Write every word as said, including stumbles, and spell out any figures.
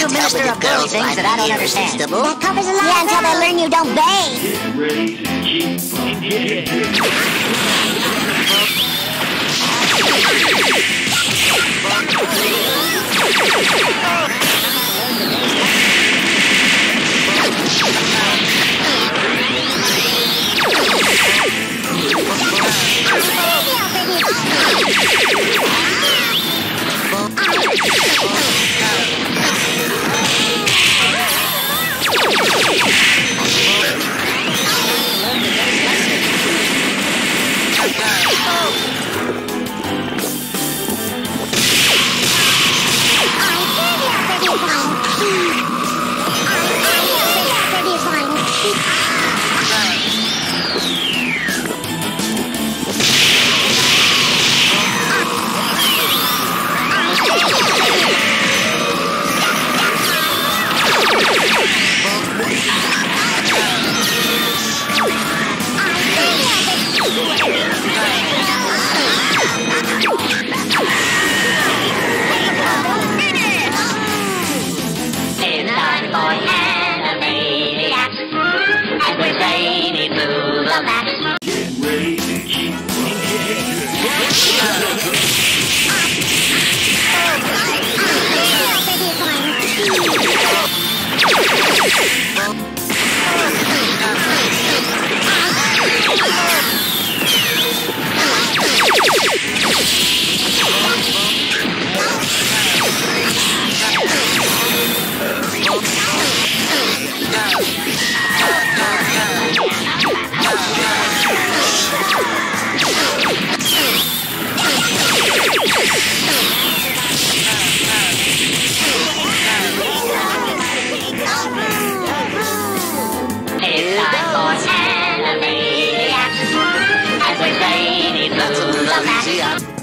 you minister of girly things that I don't understand. That covers a lot. Yeah, until they learn you don't bathe. Get ready to keep That's a little easy.